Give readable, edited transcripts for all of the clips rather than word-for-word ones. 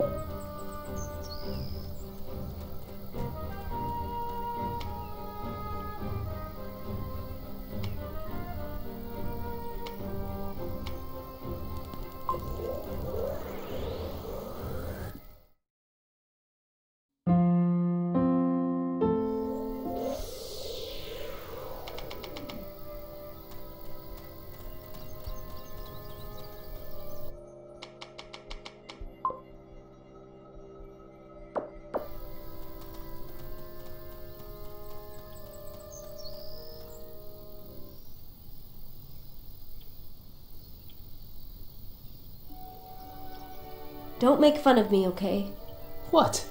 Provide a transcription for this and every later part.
Don't make fun of me, okay? What?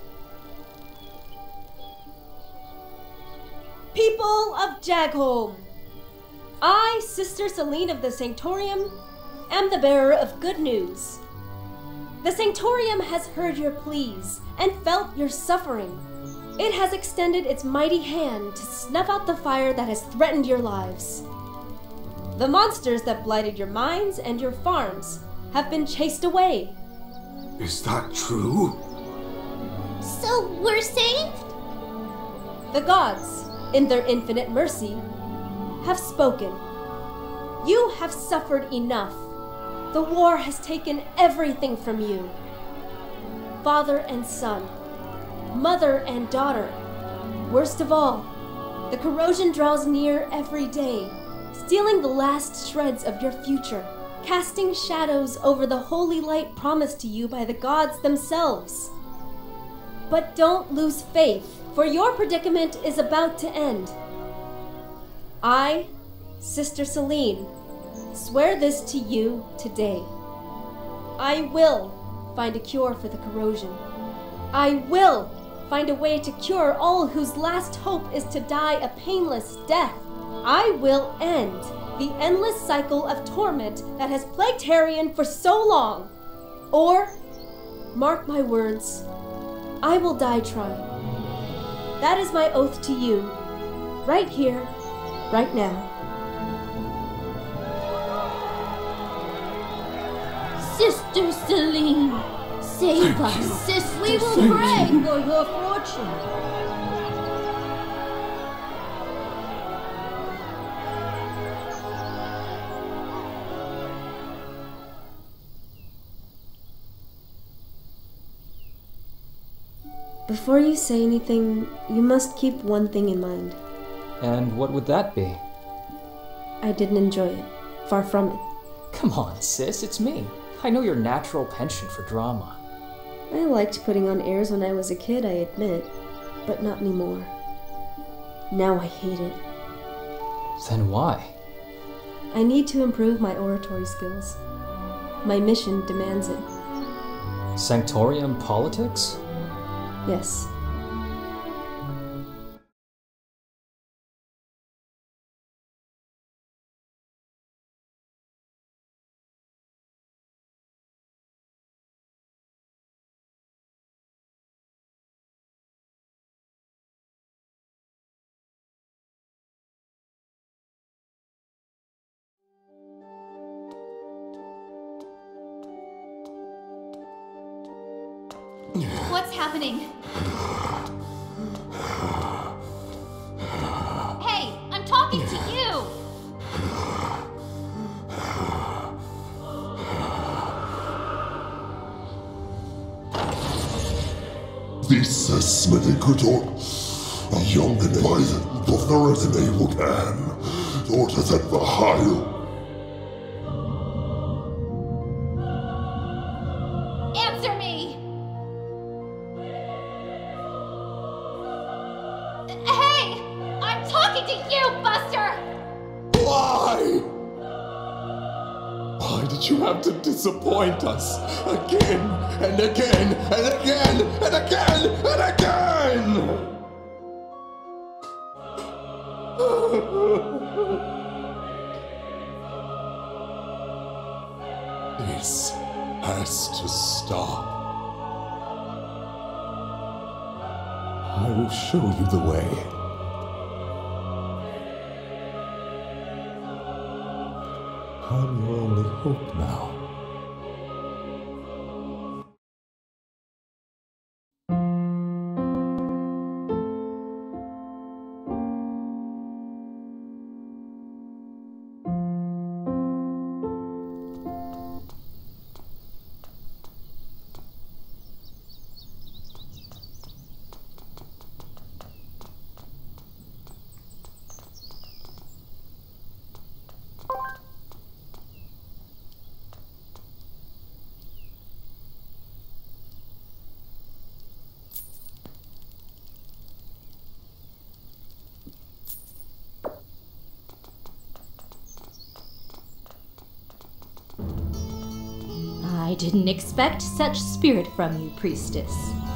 People of Jagholm! I, Sister Celine of the Sanctorium, am the bearer of good news. The Sanctorium has heard your pleas and felt your suffering. It has extended its mighty hand to snuff out the fire that has threatened your lives. The monsters that blighted your mines and your farms have been chased away. Is that true? So we're saved? The gods, in their infinite mercy, have spoken. You have suffered enough. The war has taken everything from you. Father and son, mother and daughter. Worst of all, the corrosion draws near every day, stealing the last shreds of your future, casting shadows over the holy light promised to you by the gods themselves. But don't lose faith, for your predicament is about to end. I, Sister Celine, swear this to you today. I will find a cure for the corrosion. I will find a way to cure all whose last hope is to die a painless death. I will end the endless cycle of torment that has plagued Harrion for so long. Or, mark my words, I will die trying. That is my oath to you, right here, right now. Sister Celine, save us. Sister, we will pray for your fortune. Before you say anything, you must keep one thing in mind. And what would that be? I didn't enjoy it. Far from it. Come on, sis, it's me. I know your natural penchant for drama. I liked putting on airs when I was a kid, I admit, but not anymore. Now I hate it. Then why? I need to improve my oratory skills. My mission demands it. Sanctorium politics? Yes. What's happening? Hey, I'm talking to you! This is Smedikutor, a young and violent of the Retinable Can, daughters at the Heil. Answer me! Hey! I'm talking to you, Buster! Why? Why did you have to disappoint us again and again and again and again and again? This has to stop. I will show you the way. I'm your only hope now. I didn't expect such spirit from you, priestess.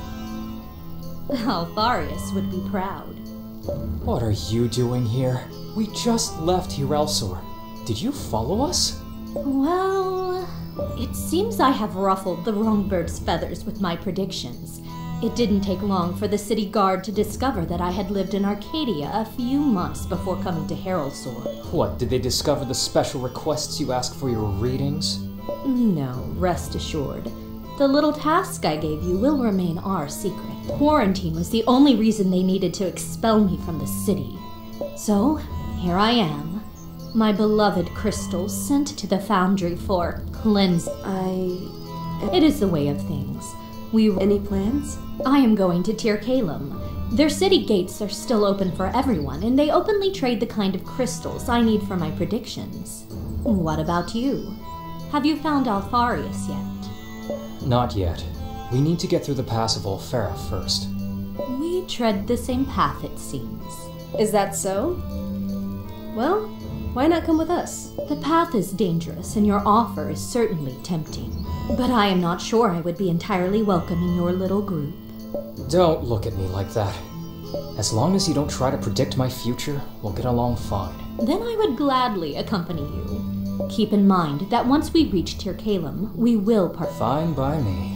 Altharius would be proud. What are you doing here? We just left Hirelsor. Did you follow us? Well, it seems I have ruffled the wrong bird's feathers with my predictions. It didn't take long for the city guard to discover that I had lived in Arcadia a few months before coming to Hirelsor. What, did they discover the special requests you asked for your readings? No, rest assured. The little task I gave you will remain our secret. Quarantine was the only reason they needed to expel me from the city. So, here I am. My beloved crystals sent to the foundry for cleanse. It is the way of things. Any plans? I am going to Tir Kalem. Their city gates are still open for everyone, and they openly trade the kind of crystals I need for my predictions. What about you? Have you found Altharius yet? Not yet. We need to get through the pass of Olfera first. We tread the same path, it seems. Is that so? Well, why not come with us? The path is dangerous, and your offer is certainly tempting. But I am not sure I would be entirely welcome in your little group. Don't look at me like that. As long as you don't try to predict my future, we'll get along fine. Then I would gladly accompany you. Keep in mind that once we reach Tir Kalem, we will part. Fine by me.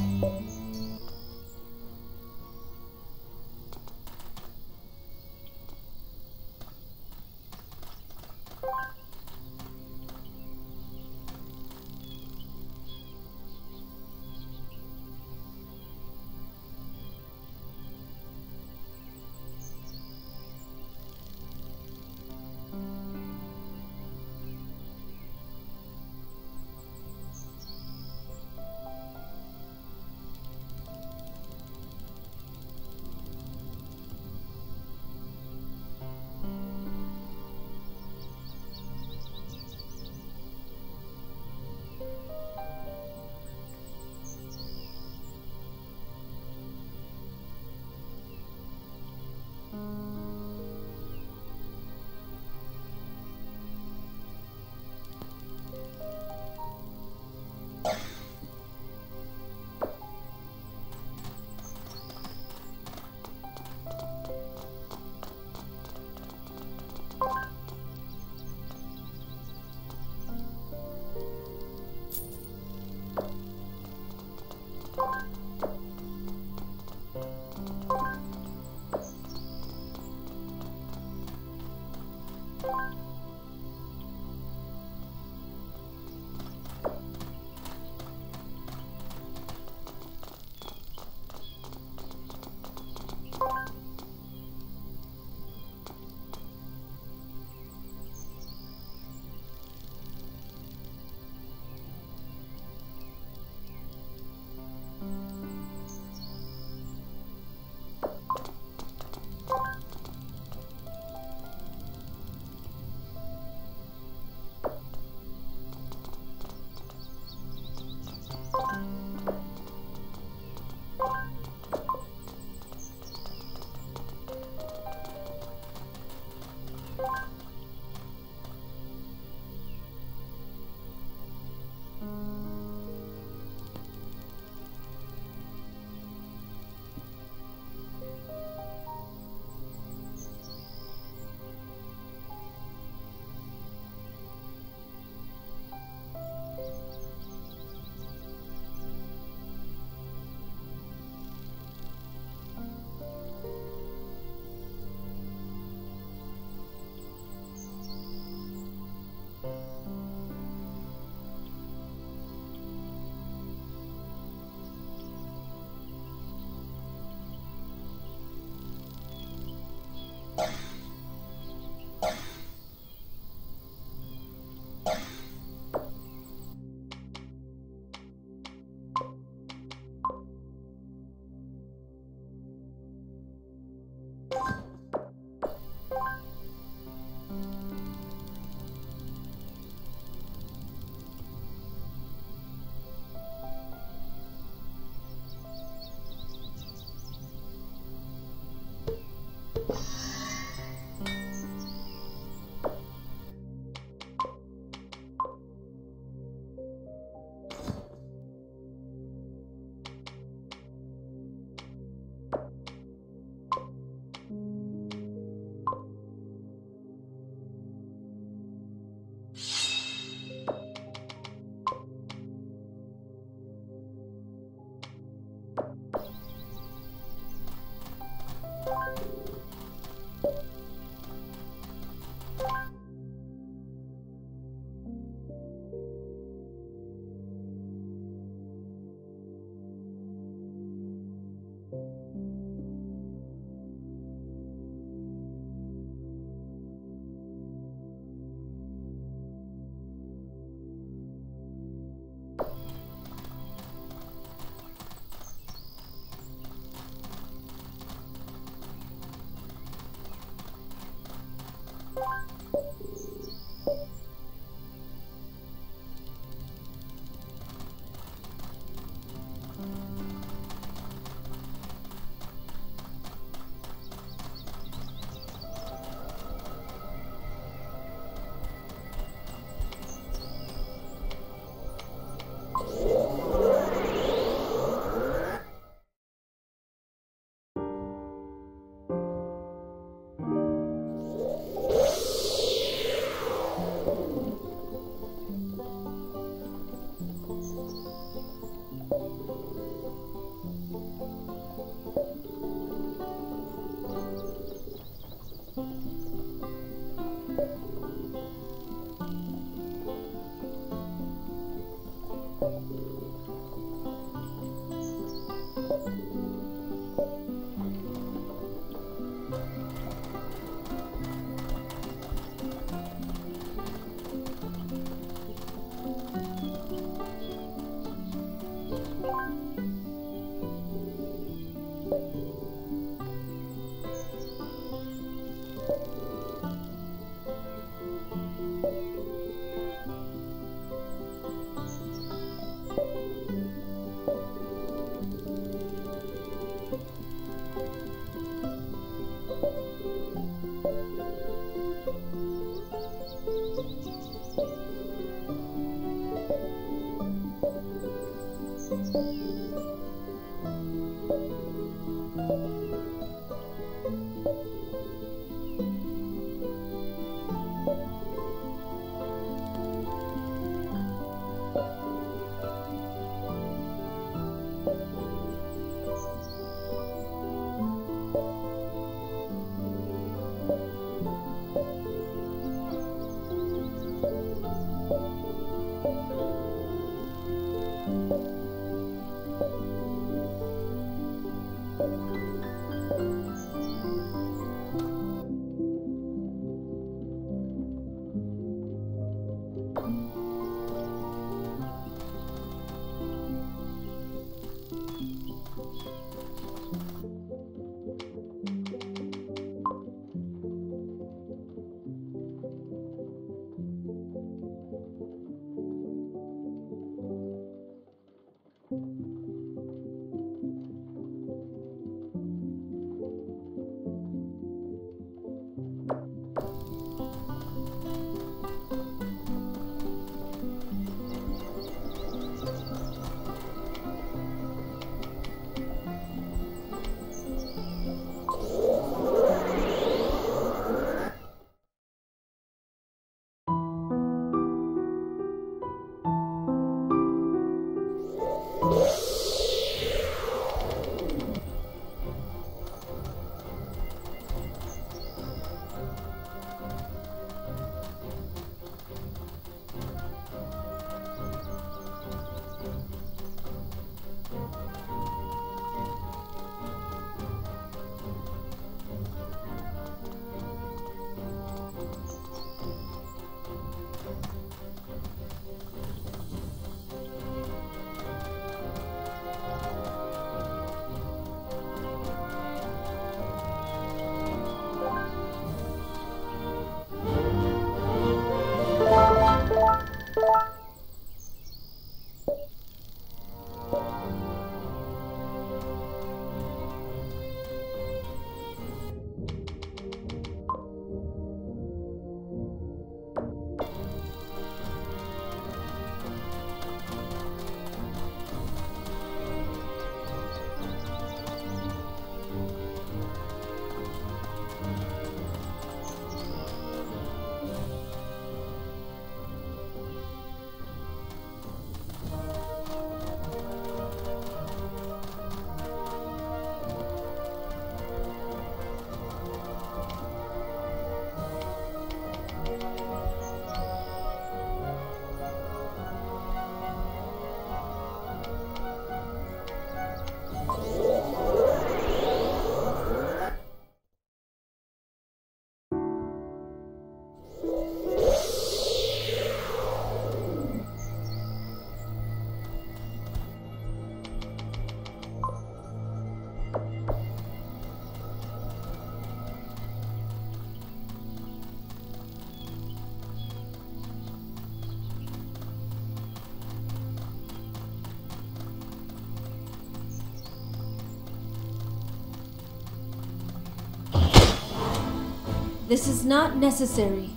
This is not necessary.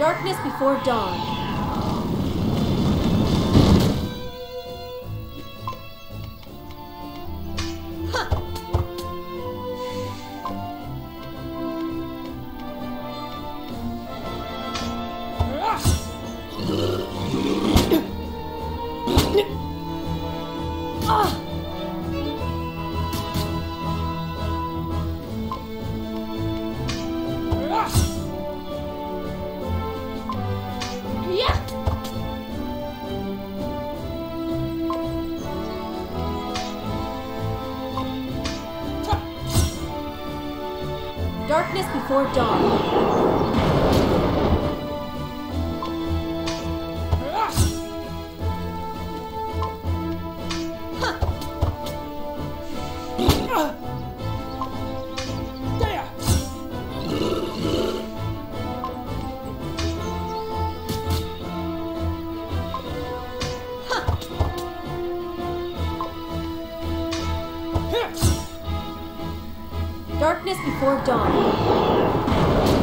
Darkness before dawn. Darkness before dawn. Darkness before dawn.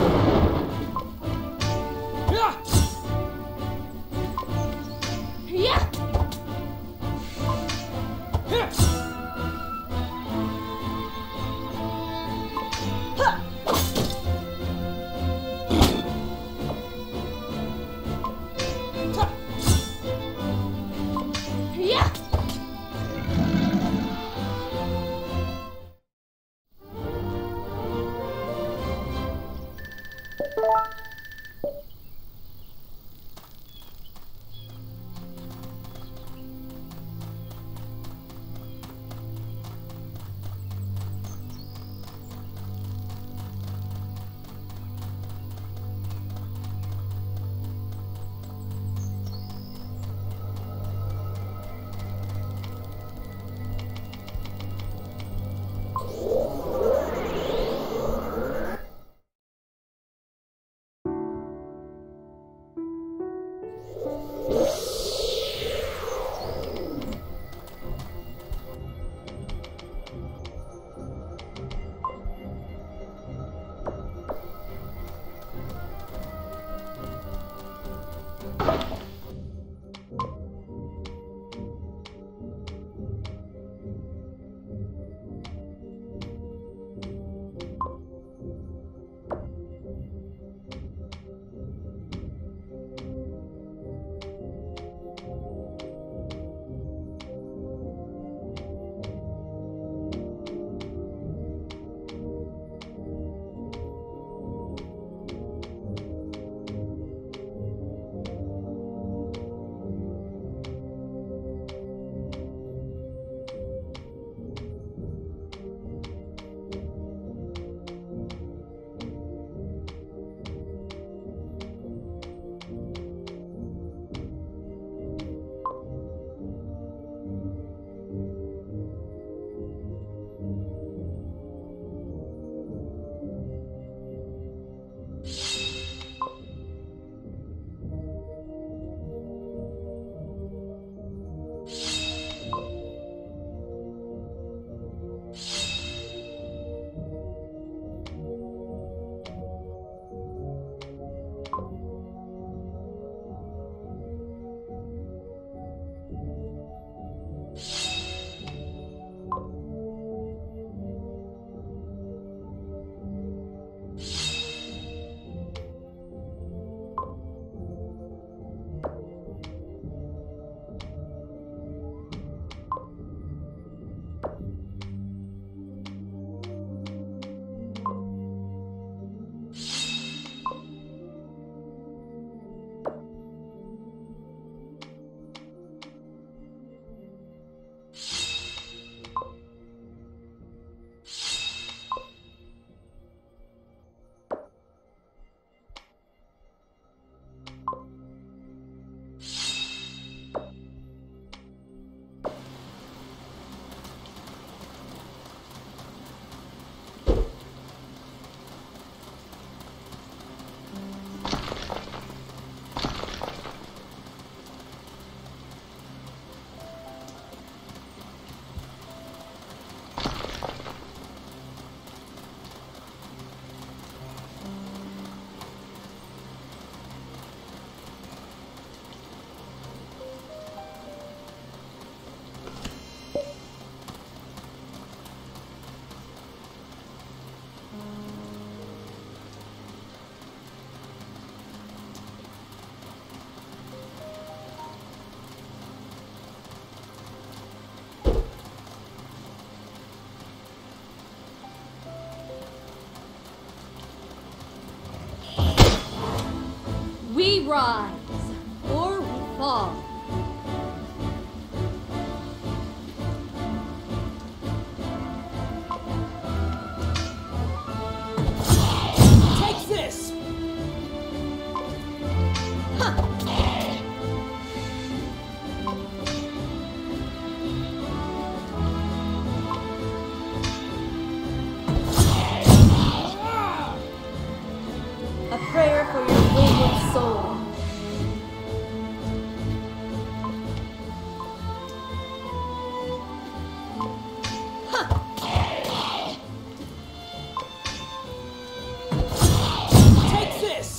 We rise, or we fall. Take this! A prayer for your wayward soul. Take this!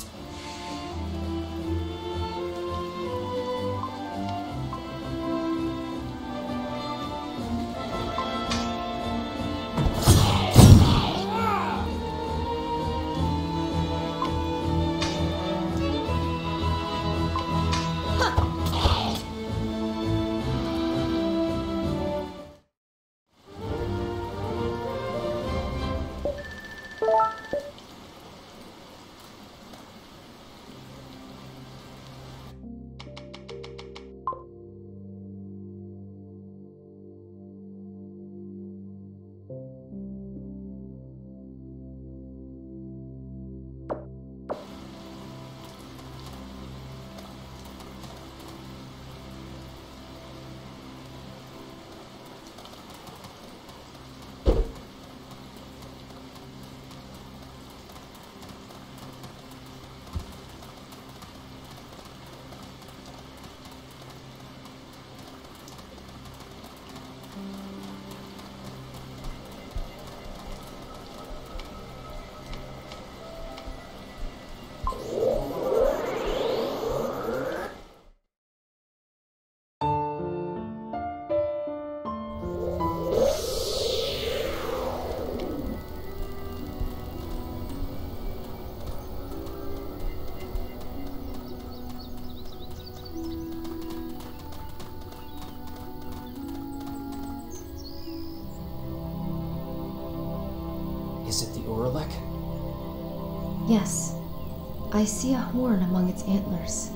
Is it the Uralek? Yes. I see a horn among its antlers.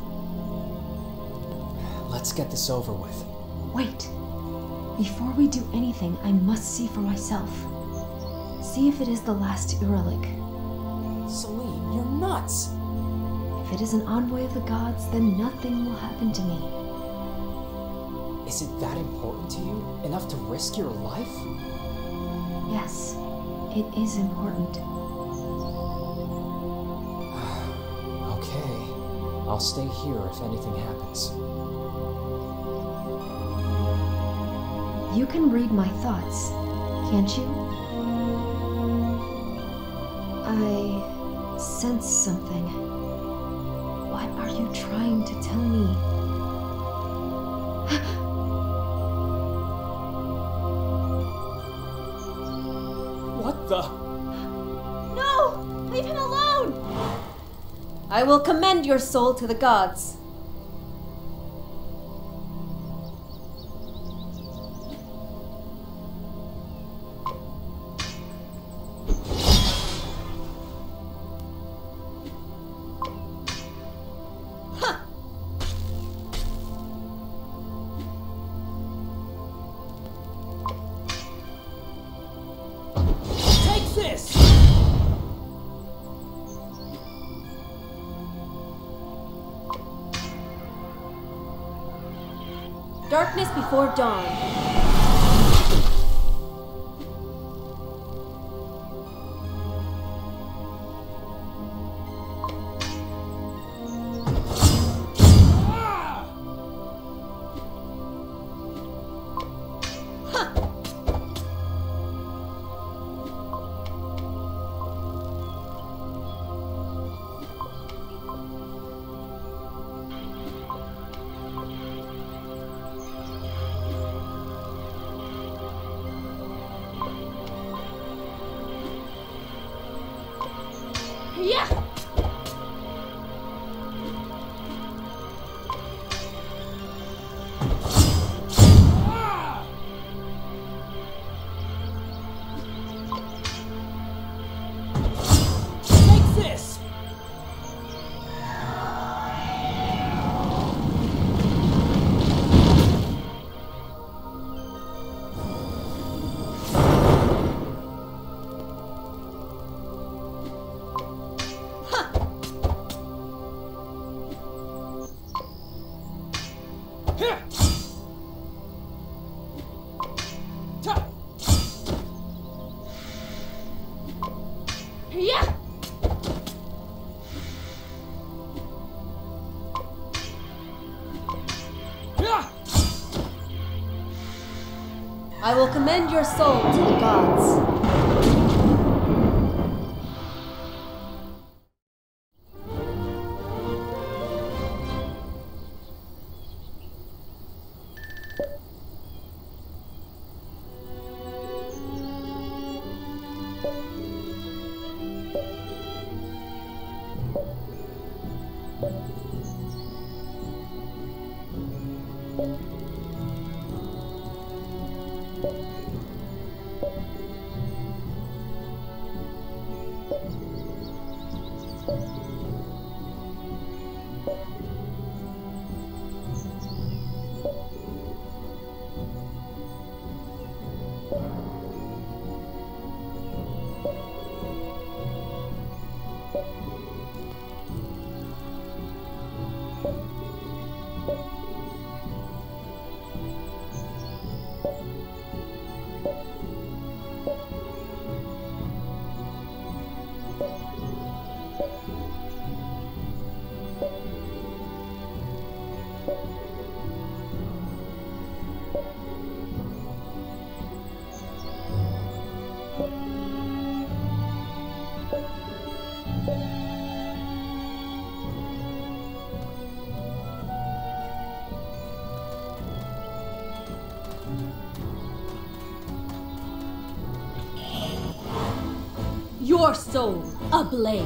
Let's get this over with. Wait. Before we do anything, I must see for myself. See if it is the last Uralik. Celine, you're nuts! If it is an envoy of the gods, then nothing will happen to me. Is it that important to you? Enough to risk your life? Yes, it is important. Okay. I'll stay here if anything happens. You can read my thoughts, can't you? I sense something. What are you trying to tell me? What the? No! Leave him alone! I will commend your soul to the gods. Take this! Darkness before dawn. I will commend your soul to the gods. Your soul ablaze.